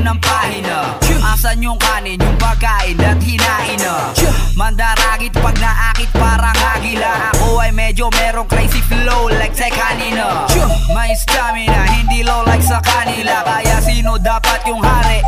ng pahina. Asan yung kanin, yung pagkain at hinain na? Mandaragit pag naakit parang agila. Ako ay medyo merong crazy flow like sa kanina. May stamina, hindi low like sa kanila. Kaya sino dapat yung hari?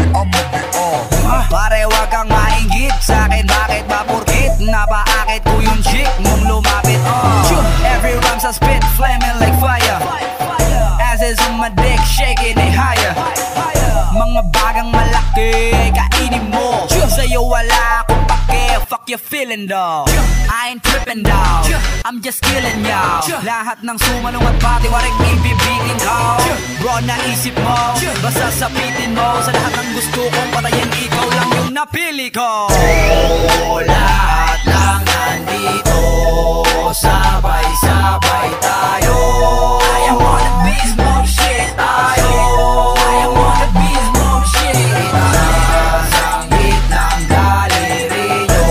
Pare wag kang mainggit sa'kin, bakit ba purkit napaakit ko yung chick mong lumapit? Every rhymes I spit flaming like fire. As is on my dick shaking it higher. Mga bagang malaki kainin mo. Sa'yo wala akong pake, fuck you feeling though. I ain't tripping down, I'm just killing y'all. Lahat ng sumanong at pati waring ibibitin ko. Bro naisip mo, basta sapitin mo. Sa lahat ng gusto kong patayin, ikaw lang yung napili ko. Lahat lang nandito, sabay-sabay tayo. I am on the beast mode shit tayo. I am on the beast mode shit. Sanggit ng daliri nyo,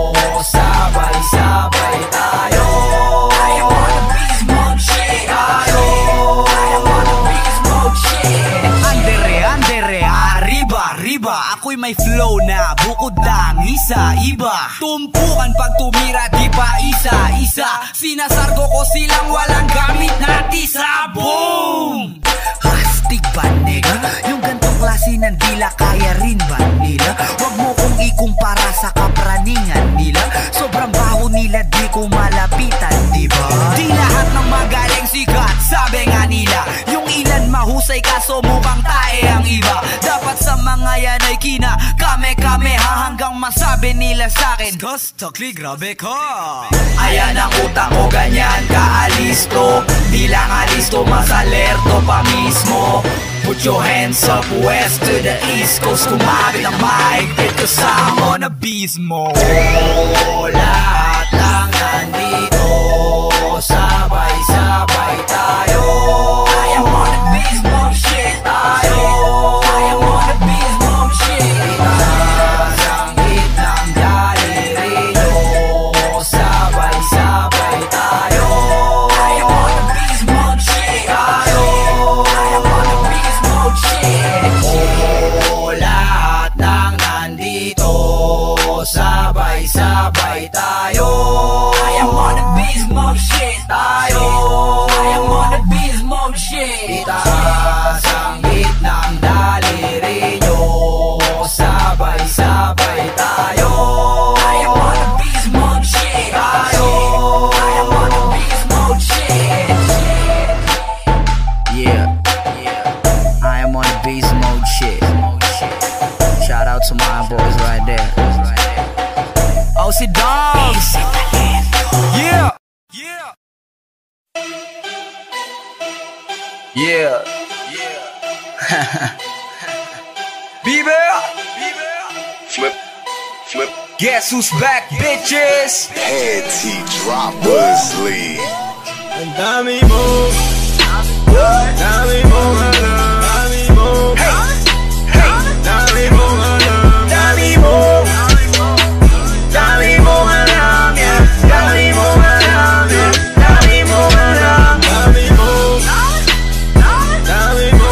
sabay-sabay tayo. I am on the beast mode shit tayo. I am on the beast mode shit. Andere, arriba. Ako'y may flow na bukod ng isa-iba. Tumpukan pag tumira, di pa isa-isa. Sinasargo ko silang walang gamit na tisa. Boom! Hastig ba nila? Yung gantong klase ng dila, kaya rin ba nila? Wag mo kong ikumpara sa kapraningan nila. Sobrang baho nila, di ko malapitan, diba? Di lahat ng magaling sikat, sabi nga nila. Yung ilan mahusay kaso mukhang tae ang iba. Dapat sa mga yan ay kina kame-kameha hanggang masabi nila sa'kin, Gustokli, grabe ka. Ayan ang utang ko, ganyan kaalisto. Di lang alisto, mas alerto pa mismo. Put your hands up west to the east coast. Kumabit ang mahigpit kasama na beast mode. Lahat lang nandito, sabay-sabay tayo. I am on the beast mode shit tayo. I am on the beast mode shit. Sanggit ng daliri nyo, sabay-sabay tayo. I am on the beast mode shit tayo. I am on the beast mode shit. Lahat ng nandito, sabay-sabay tayo. I am on the beast mode shit tayo. I am on the beast mode shit. Itaas ang ng daliri nyo, sabay-sabay tayo. I am on the beast mode shit tayo. I am on the beast mode shit. Yeah, I am on the beast mode shit. Shout out to my boys right there. OC Dogs. Yeah. Flip. Guess who's back, bitches? Anti-droppers league. Dami mo, alam. Dami mo, hey. Dami mo, alam. Dami mo, alam. Yeah. Dami mo, alam. Yeah. Dami mo, alam. Dami mo, alam. Dami mo,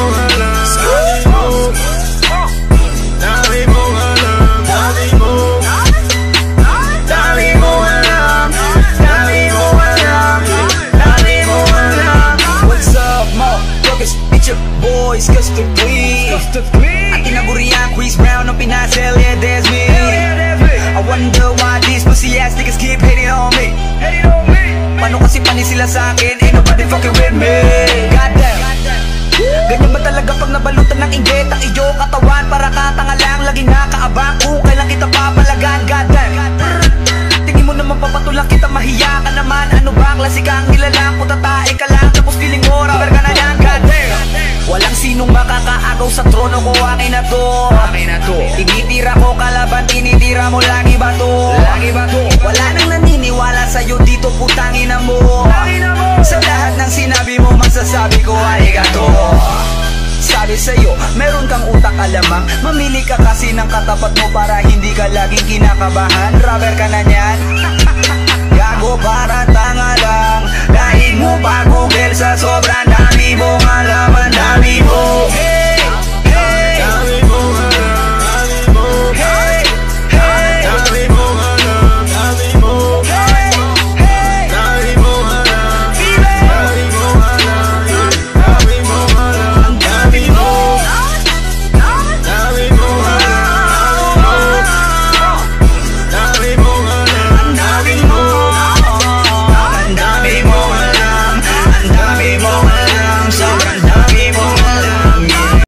what's up, motherfuckers? It's your boys, Custom Clean. At kinaburihan, Chris Brown, no pinasel, yeah, there's me. I wonder why these pussy ass niggas keep hating on me. Paano kasi panis sila sa'kin, ain't nobody fucking with me. Goddamn. Ganyan ba talaga pag nabalutan ng inggit ang iyong katawan? Para katanga lang, laging nakaabang kung kailan kita papalagan. Goddamn. Tingin mo naman papatulang kita, mahiya ka naman. Ano ba, klase kang nilalang, putatae ka lang, tapos feeling mo, rubber ka na yan. Goddamn. Walang sinong makakaagaw sa trono ko, akin na to. Tinitira ko kalaban, tinitira mo lang iba to. Wala nang naniniwala sa'yo dito, putang ina mo. Sa lahat ng sinabi mo, masasabi ko arigato. Sabi sa'yo, meron kang utak alamang. Mamili ka kasi ng katapat mo para hindi ka laging kinakabahan. Rubber ka na niyan. Gago para tanga lang. Dahil mo pa Google sa sobrang dami.